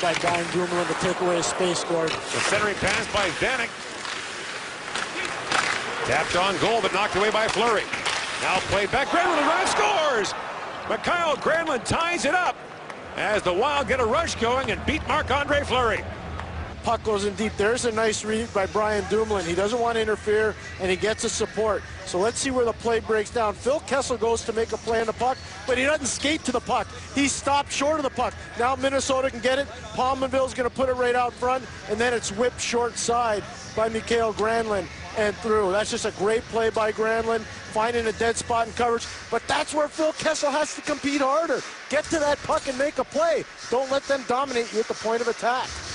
by Brian Dumoulin to take away his space, Gord. The centering pass by Vanek. Tapped on goal, but knocked away by Fleury. Now played back. Granlund arrives, scores! Mikael Granlund ties it up as the Wild get a rush going and beat Marc-Andre Fleury. Puck goes in deep. There's a nice read by Brian Dumoulin. He doesn't want to interfere, and he gets a support. So let's see where the play breaks down. Phil Kessel goes to make a play on the puck, but he doesn't skate to the puck. He stopped short of the puck. Now Minnesota can get it. Palmerville's going to put it right out front, and then it's whipped short side by Mikael Granlund and through. That's just a great play by Granlund, finding a dead spot in coverage. But that's where Phil Kessel has to compete harder. Get to that puck and make a play. Don't let them dominate you at the point of attack.